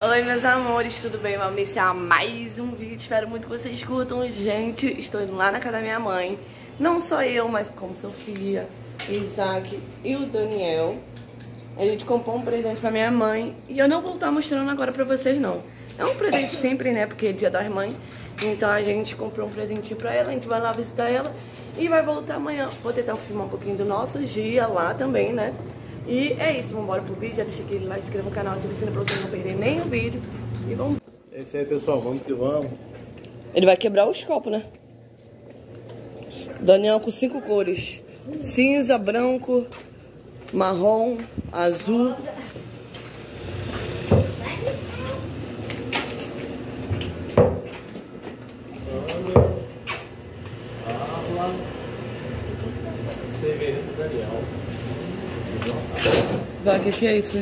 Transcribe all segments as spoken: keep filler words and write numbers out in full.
Oi meus amores, tudo bem? Vamos iniciar mais um vídeo, espero muito que vocês curtam. Gente, estou indo lá na casa da minha mãe. Não só eu, mas como Sofia, Isaac e o Daniel. A gente comprou um presente pra minha mãe e eu não vou estar mostrando agora pra vocês não. É um presente sempre, né, porque é dia das mães. Então a gente comprou um presentinho pra ela, a gente vai lá visitar ela e vai voltar amanhã. Vou tentar filmar um pouquinho do nosso dia lá também, né? E é isso, vamos embora pro vídeo, já deixa aquele like, se inscreva no canal, ativa o sininho pra vocês não perderem nenhum vídeo. E vamos. É isso aí, pessoal, vamos que vamos. Ele vai quebrar os copos, né? Daniel com cinco cores: cinza, branco, marrom, azul. Água. Cerveja do Daniel. Vai, o que, que é isso?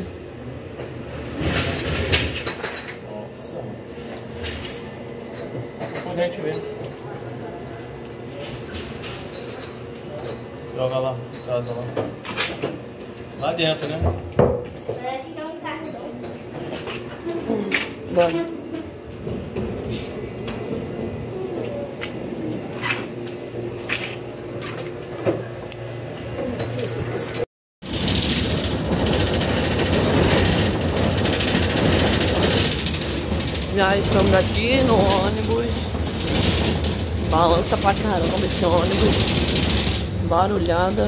Nossa. Depois a gente vê. Joga lá, casa lá. Lá dentro, né? Parece que é um cartão. Bora. Já estamos aqui no ônibus. Balança pra caramba esse ônibus. Barulhada.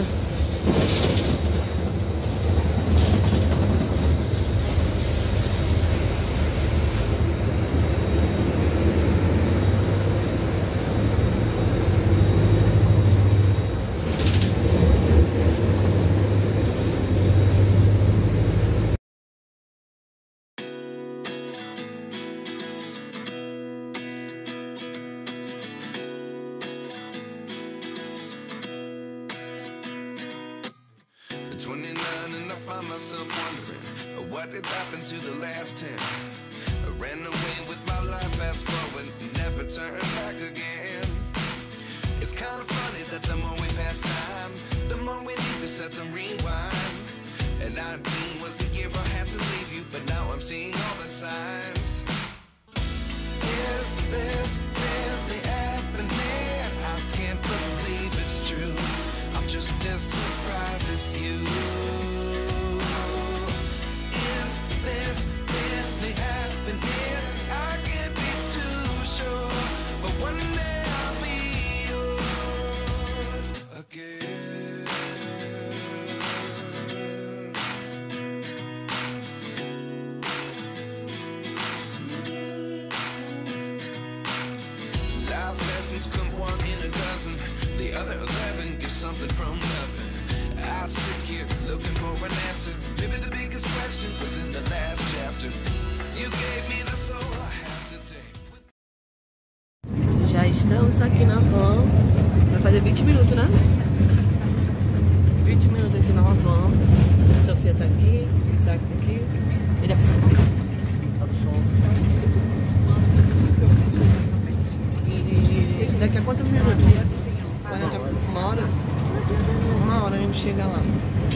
twenty-nine and I find myself wondering what did happen to the last ten. I ran away with my life, fast forward, never turn back again. It's kind of funny that the more we pass time, the more we need to set them rewind. And nineteen was the year I had to leave you, but now I'm seeing all the signs. Is this really happening? I can't believe it's true. I'm just as surprised as you. Is this really happening? I can't be too sure, but one day I'll be yours again. Life lessons come one in a dozen. The other eleven give something from nothing. I sit here looking for an answer. Maybe the biggest question was in the last chapter. You gave me the soul I have today. Já estamos aqui na van. Vai fazer vinte minutos, né? vinte minutos aqui na van. Sofia tá aqui, Isaac tá aqui. Ele é piscina. Tá do som. E daqui a quantos minutos? Uma hora? Uma hora a gente chega lá.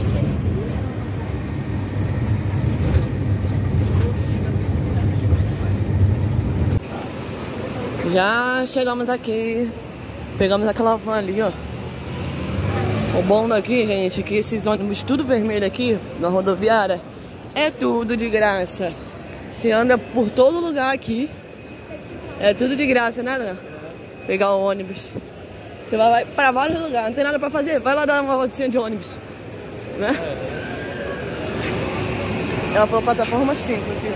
Já chegamos aqui. Pegamos aquela van ali, ó. O bom daqui, gente, é que esses ônibus tudo vermelho aqui, na rodoviária, é tudo de graça. Você anda por todo lugar aqui. É tudo de graça, né, Ana? Pegar o ônibus. Você vai, vai pra vários lugares, não tem nada pra fazer, vai lá dar uma voltinha de ônibus, né? Ela falou plataforma cinco aqui.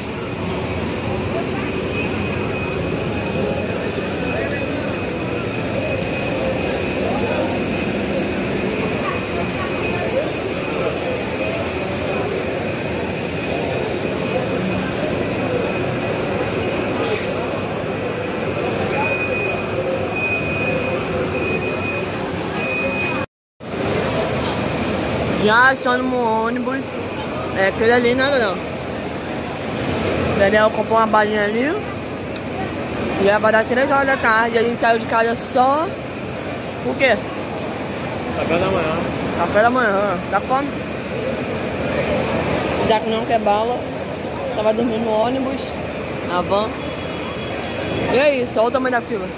Já achando no ônibus. É aquele ali, né, Daniel? Daniel comprou uma balinha ali. Já vai dar três horas da tarde. A gente saiu de casa só. Por quê? Café da manhã. Café da manhã. Dá fome? Já que não quer bala. Tava dormindo no ônibus, na van. E é isso, olha o tamanho da fila.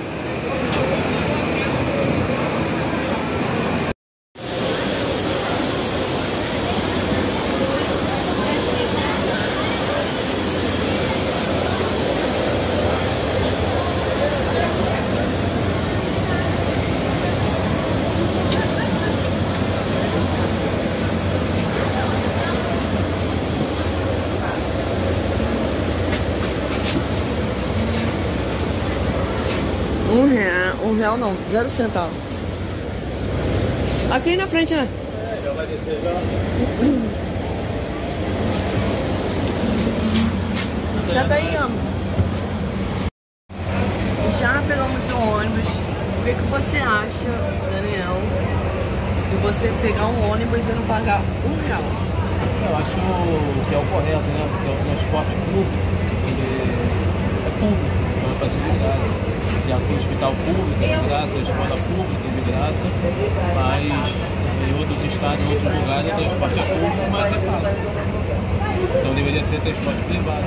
Um real, um real não, zero centavo. Aqui na frente, né? É, já vai descer já. Já tá aí, amor. Já pegamos o ônibus. O que, que você acha, Daniel, de você pegar um ônibus e não pagar um real? Eu acho que é o correto, né? Porque é o transporte público, ele é público, então é para ser de graça. Tem aqui o hospital público de graça, a escola pública de graça, mas em outros estados, em outros lugares, o transporte é público, mas é pago. Então deveria ser transporte privado.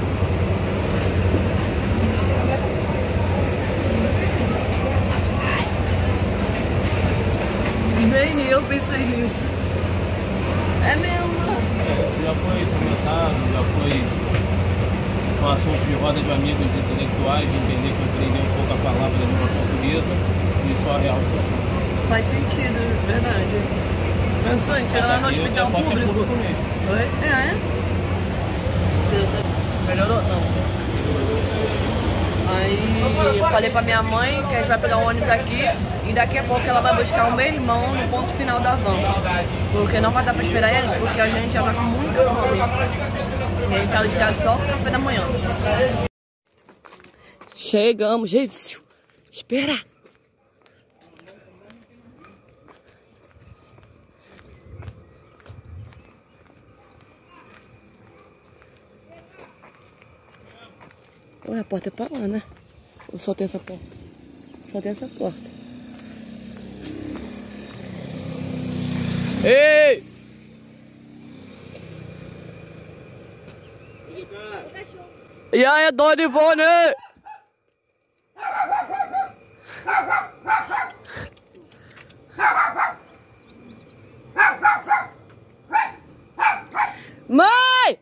Nem eu pensei nisso. É mesmo. É, já foi comentado, já foi um assunto de roda de amigos intelectuais, de entender que eu aprendi um pouco a palavra da língua portuguesa e só a real função. Faz sentido, verdade. Pensou em chegar lá no hospital público? público mesmo. Oi? É, é? Melhorou? Não. Aí eu falei pra minha mãe que a gente vai pegar um ônibus aqui e daqui a pouco ela vai buscar o meu irmão no ponto final da van. Porque não vai dar pra esperar eles, porque a gente já tá com muita fome. E a gente saiu de casa só pro café da manhã. Chegamos, Gêmeo. Espera. Ué, a porta é pra lá, né? Ou só tem essa porta? Só tem essa porta. Ei! E aí, dona Ivone? Mãe!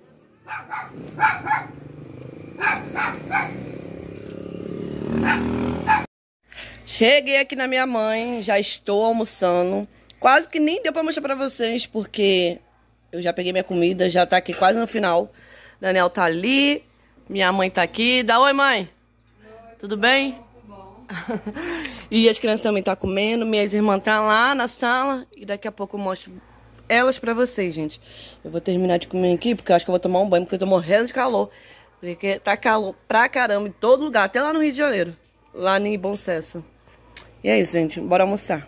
Cheguei aqui na minha mãe, já estou almoçando. Quase que nem deu pra mostrar pra vocês, porque eu já peguei minha comida, já tá aqui quase no final. Daniel tá ali, minha mãe tá aqui. Dá oi, mãe. Oi. Tudo bem? Tudo bom. E as crianças também tá comendo, minhas irmãs tá lá na sala. E daqui a pouco eu mostro elas pra vocês, gente. Eu vou terminar de comer aqui, porque eu acho que eu vou tomar um banho, porque eu tô morrendo de calor. Porque tá calor pra caramba em todo lugar, até lá no Rio de Janeiro. Lá em Bom Sucesso. E é isso, gente. Bora almoçar.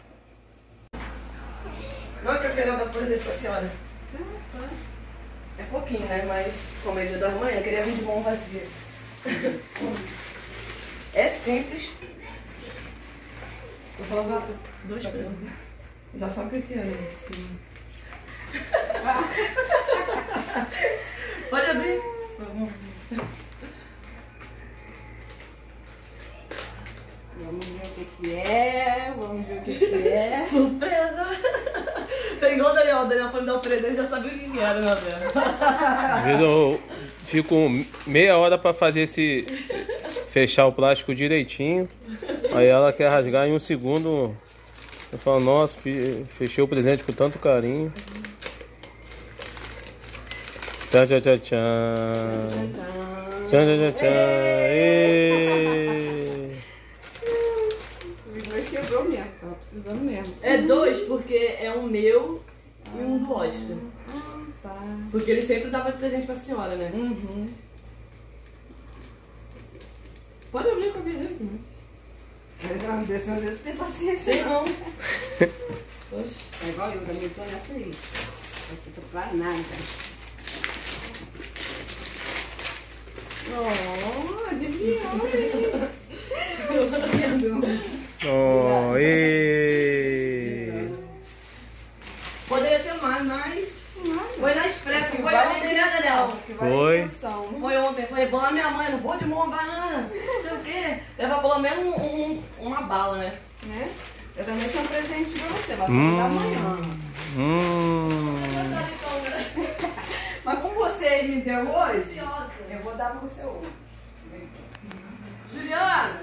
Não, que eu queria dar presente pra senhora. É pouquinho, né? Mas como é dia da manhã, eu queria vir de mão vazia. É simples. Vou falar dois preços. Já sabe o que é isso. Pode abrir. Vamos ver o que, que é. Vamos ver o que, que é. Surpresa! Tem igual o Daniel. O Daniel foi me dar um presente, já sabia o que era, meu Deus. Às vezes eu fico meia hora pra fazer esse... fechar o plástico direitinho. Aí ela quer rasgar em um segundo. Eu falo, nossa, fechei o presente com tanto carinho. Tchau, tchau, tchau, tchau. Tchau, tchau, tchau, tchau. Quebrou mesmo, tava precisando mesmo. É dois, porque é um meu e um do Oscar. Ah, tá. Porque ele sempre dava presente pra senhora, né? Uhum. Pode abrir qualquer jeito, né? Mas desse uma vez tem paciência. Sei não. Oxe, é igual eu, também tô nessa aí. Não sei trocar nada. Oh, adivinhou. Oh, e... Poderia ser mais, mas... Foi na expressa, foi ontem, né, Daniel? Foi, falei, vou lá minha mãe, não vou de mão banana, não sei o quê. Levar pelo menos um, um, uma bala, né? Né? Eu também tenho um presente pra você, mas Hum. hum. amanhã. Hum. Mas como você me deu hoje, eu vou dar pra você hoje. Juliana!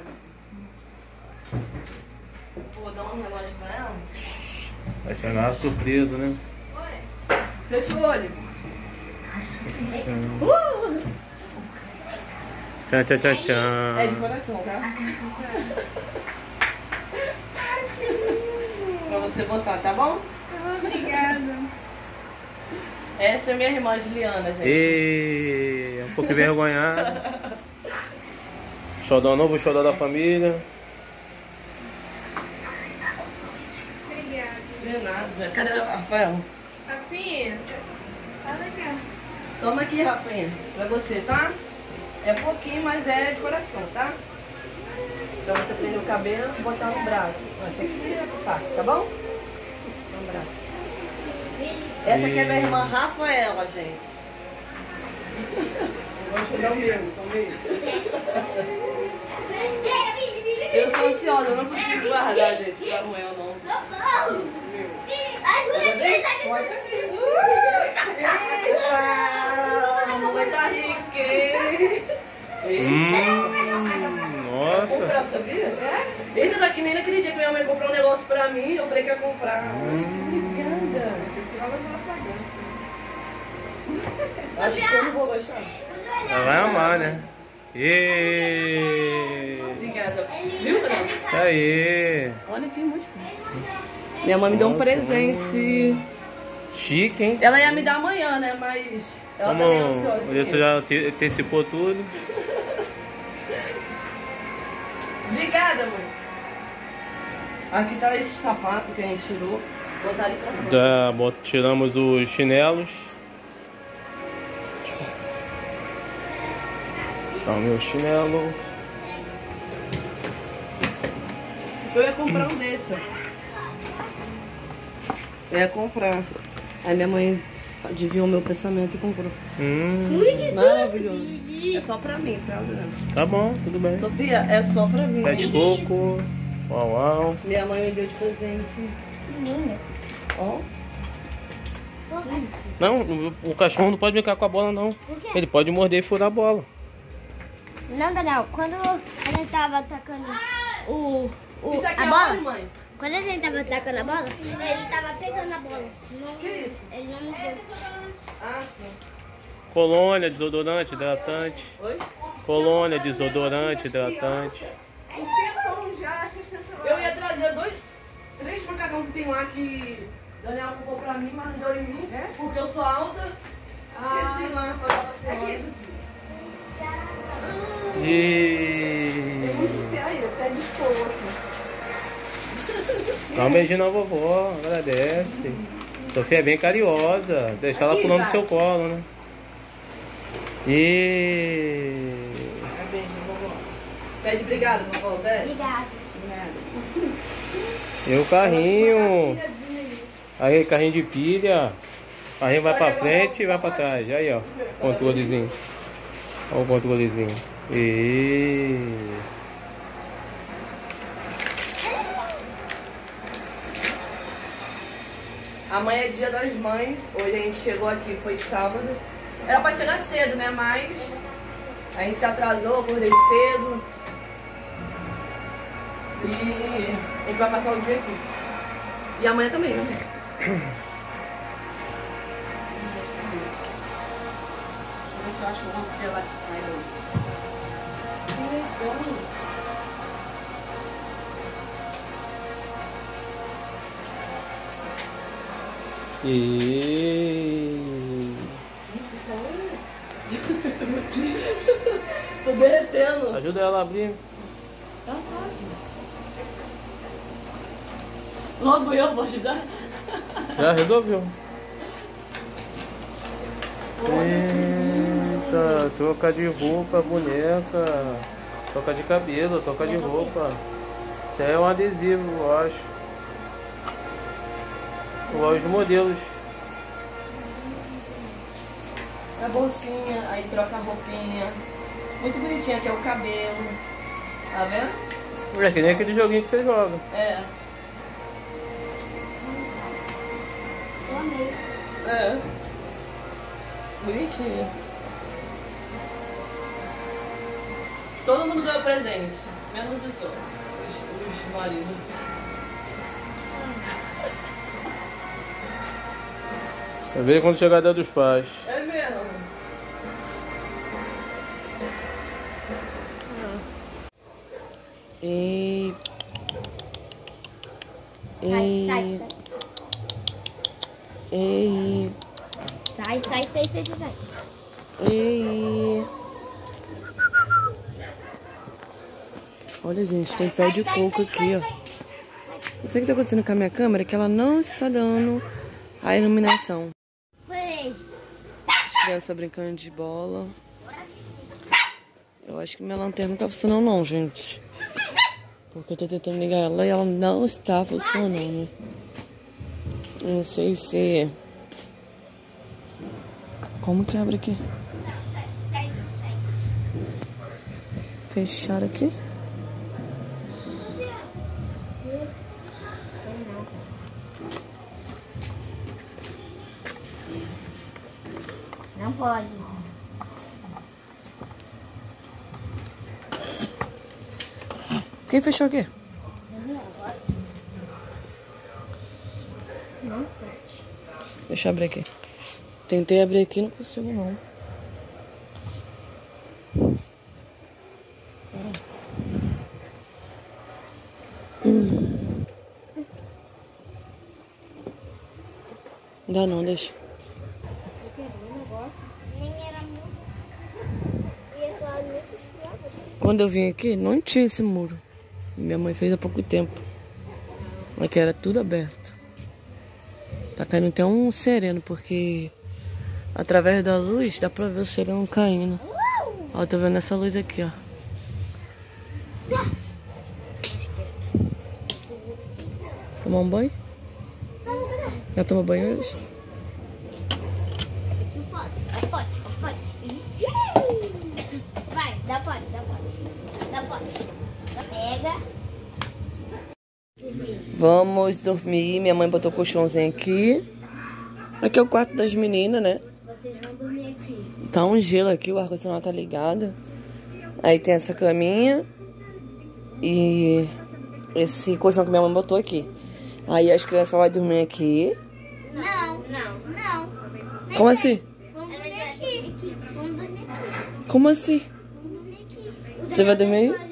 Vou dar um relógio pra ela. Vai chegar uma surpresa, né? Fecha o olho. Uh! Tchan, tchan, tchan, tchan. É de coração, tá? Pra você botar, tá bom? Obrigada. Essa é minha irmã Juliana, gente. E um pouco envergonhada. Xodó novo, xodó da família. Obrigada. De nada. Cadê a Rafael? Rafinha, olha aqui. Toma aqui, Rafinha, pra você, tá? É pouquinho, mas é de coração, tá? Pra você prender o cabelo e botar no braço. Esse aqui é pro saco, tá bom? No braço. Essa aqui é minha irmã Rafaela, gente. Vou te dar o meu, também. Eu sou ansiosa, eu não consigo guardar, gente, pra amanhã não. A mamãe tá rica, hein? Hum, nossa. Comprar, sabia? É? Eita, daqui nem naquele dia que minha mãe comprou um negócio pra mim, eu falei que ia comprar. Obrigada. Você vai gostar da fragrância. Acho que eu não vou gostar. Ela vai amar, né? E Obrigada. Viu, Bruno? Isso aí. Olha que mostrou. Minha mãe me deu um presente. Chique, hein? Ela ia me dar amanhã, né? Mas ela Como tá meio ansiosa. você já ante- antecipou tudo. Obrigada, mãe. Aqui tá esse sapato que a gente tirou. Vou botar ali pra fora. Já bot- tiramos os chinelos. Tá o meu chinelo. Eu ia comprar um desse. Eu ia comprar. Aí minha mãe adivinhou o meu pensamento e comprou. Hum, Maravilhoso. É só pra mim, tá? Adriana? tá bom, tudo bem. Sofia, é só pra mim. Pé de coco. Uau, uau. Minha mãe me deu de presente. Linda. Ó. Não, o, o cachorro não pode brincar com a bola, não. Por quê? Ele pode morder e furar a bola. Não, Daniel, quando a gente tava atacando o, o, Isso aqui a é bola, onde, mãe? quando a gente tava atacando a bola, ele tava pegando a bola. Não, Que isso? ele não me deu. Ah, sim. Colônia, desodorante, hidratante. Oi? Colônia, desodorante, hidratante. Um tempão já, acho que essa Eu ia trazer dois, três macacão que tem lá que Daniel comprou pra mim, mas não deu em mim, É? porque eu sou alta. Esqueci lá pra dar pra Aqui, você. isso aqui. E Aí, até de couro. dá um beijinho na vovó, agradece. Sofia é bem carinhosa, deixa ela Aqui, pulando no Zay. seu colo, né? E Beijo, vovó. Pede obrigado, vovó, pede. Obrigada. e o carrinho. Aí, carrinho de pilha. Carrinho vai pra frente e vai pra trás. Aí, ó. Controlezinho. Olha o controlezinho. E Amanhã é dia das mães. Hoje a gente chegou aqui, foi sábado. Era pra chegar cedo, né? Mas a gente se atrasou, acordei cedo. E a gente vai passar o dia aqui. E amanhã também, né? Deixa eu ver se eu acho uma pela que cai hoje. E Tô derretendo. ajuda ela a abrir. Tá sabe. Logo eu vou ajudar. Já resolveu. Eita, troca de roupa, boneca. Troca de cabelo, troca de roupa. Isso aí é um adesivo, eu acho. Igual os modelos. A bolsinha, aí troca a roupinha. Muito bonitinho. Aqui é o cabelo. Tá vendo? É que nem aquele joguinho que você joga. É. Eu amei. É. Bonitinho. Todo mundo ganhou presente. Menos os outros. Os, os maridos. Vai ver quando chegar a Dia dos Pais. É mesmo. E... Sai, sai, sai. E... Sai, sai, sai, sai, sai. E... Olha, gente, tem pé de coco aqui, ó. Não sei o que tá acontecendo com a minha câmera, que ela não está dando a iluminação. Foi. Criança brincando de bola. Eu acho que minha lanterna não tá funcionando não, gente. Porque eu tô tentando ligar ela e ela não está funcionando. Eu não sei se... Como que abre aqui? Fechar aqui? Não pode. Quem fechou aqui? Não pode. Deixa eu abrir aqui. Tentei abrir aqui, não consigo não. Hum. Não dá não, deixa. Quando eu vim aqui, não tinha esse muro. Minha mãe fez há pouco tempo. Aqui era tudo aberto. Tá caindo até um sereno, porque através da luz dá pra ver o sereno caindo. Ó, tô vendo essa luz aqui, ó. Tomar um banho? Já tomou banho hoje? Não pode, não pode, não pode. Vai, dá pode, dá pode. Dá pode. Pega. Vamos dormir. Minha mãe botou o colchãozinho aqui. Aqui é o quarto das meninas, né? Vocês vão dormir aqui. Tá um gelo aqui, o ar-condicionado tá ligado. Aí tem essa caminha. E esse colchão que minha mãe botou aqui. Aí as crianças vão dormir aqui. Não, não, não. Como assim? Vamos dormir aqui. Vamos dormir aqui. Como assim? Vamos dormir aqui. Você vai dormir aí?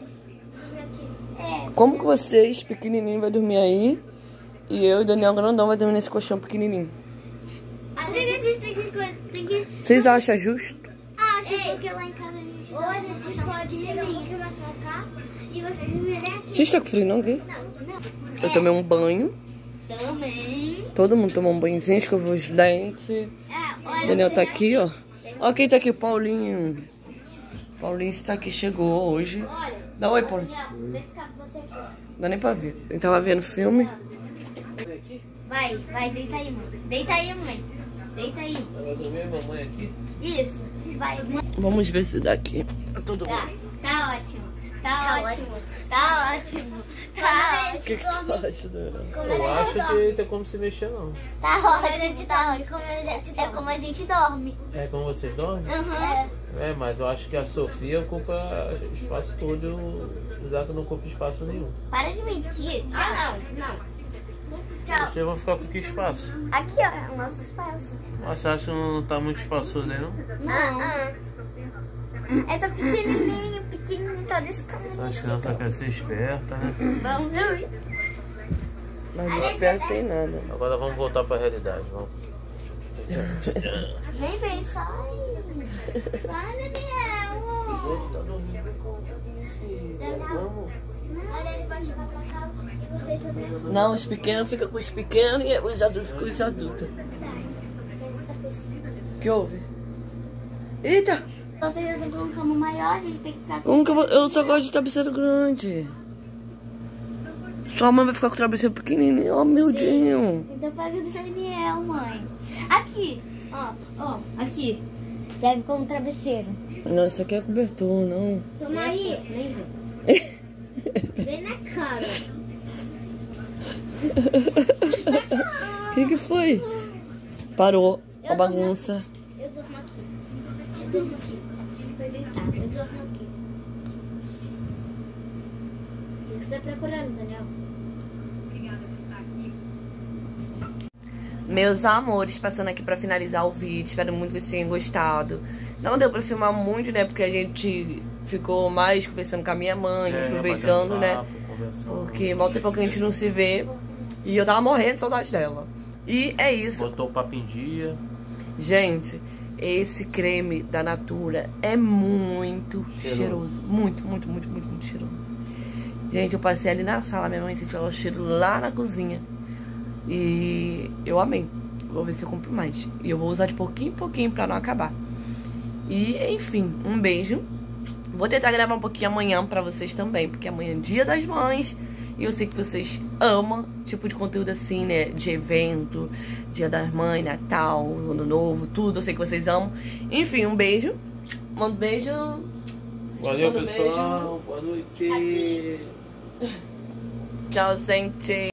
É. Como que vocês, pequenininhos, vai dormir aí? E eu e o Daniel Grandão vai dormir nesse colchão pequenininho. A gente tem que... Tem que... Vocês acham justo? Acho porque lá em casa a gente... Ou a gente pode chegar um pouquinho mais pra cá e vocês virem aqui. Vocês estão com frio não, aqui? Não, não. Eu tomei um banho. Também. Todo mundo tomou um banhozinho, escovou os dentes. É, olha, O Daniel tá aqui, ó. Ó quem tá aqui, o Paulinho. Paulinho está aqui, chegou hoje. olha. Dá um oi, Paulinho. Vê se cabe você aqui. Não dá nem pra ver. Ele tava vendo filme. Vai, vai, deita aí, mãe. Deita aí, mãe. Deita aí. Vai dormir a mamãe aqui? Isso. Vai, mãe. Vamos ver se daqui. Todo Tá, mundo. tá ótimo. Tá, ótimo. Tá ótimo. Tá O que, que tu acha, Daniel? Eu acho que tem como se mexer, não. Tá ótimo. A gente tá ótimo. É como a gente dorme. É como vocês dormem? Aham. É, mas eu acho que a Sofia ocupa espaço todo e o Isaac não ocupa espaço nenhum. Para de mentir. Ah, não, não. Tchau. Vocês vão ficar com que espaço? Aqui, ó, é o nosso espaço. Mas você acha que não tá muito espaçoso aí, não? Não. É tão pequenininho, pequenininho, todo escuro. As crianças querem ser espertas, né? Vamos dormir. Mas esperto tem nada. Agora vamos voltar pra realidade, vamos. Nem vem, sai. Sai, Daniel. Gente, tá dormindo com Daniel. Olha, ele vai chegar pra cá e vocês vão ver. Não, os pequenos ficam com os pequenos e os adultos com os adultos. O que houve? Eita! Vocês já estão com uma cama maior, a gente tem que ficar com... Como que eu vou... Eu só gosto de travesseiro grande. Sua mãe vai ficar com o travesseiro pequenininho. Oh, meu Deus. Então pega do Daniel, mãe. Aqui, ó, ó, aqui. Serve como travesseiro. Não, isso aqui é cobertor, não. Toma aí. Vem na cara. O que que foi? Parou a bagunça. Eu durmo aqui. Eu durmo aqui. Vai deitar. Eu durmo aqui. O que você tá procurando, Daniel? Meus amores, passando aqui pra finalizar o vídeo. Espero muito que vocês tenham gostado. Não deu pra filmar muito, né? Porque a gente ficou mais conversando com a minha mãe, é, aproveitando, né? Porque mal tempo que a gente não se vê. E eu tava morrendo de saudade dela. E é isso. Botou o papo em dia. Gente, esse creme da Natura é muito cheiroso. cheiroso. Muito, muito, muito, muito, muito cheiroso. Gente, eu passei ali na sala, minha mãe sentiu o cheiro lá na cozinha. E eu amei. Vou ver se eu compro mais. E eu vou usar de pouquinho em pouquinho pra não acabar. E, enfim, um beijo. Vou tentar gravar um pouquinho amanhã pra vocês também, porque amanhã é dia das mães. E eu sei que vocês amam tipo de conteúdo assim, né? De evento, dia das mães, Natal, Ano Novo, tudo. Eu sei que vocês amam. Enfim, um beijo. Manda um beijo. Valeu, Manda um pessoal. Beijo. Boa noite. Tchau, gente.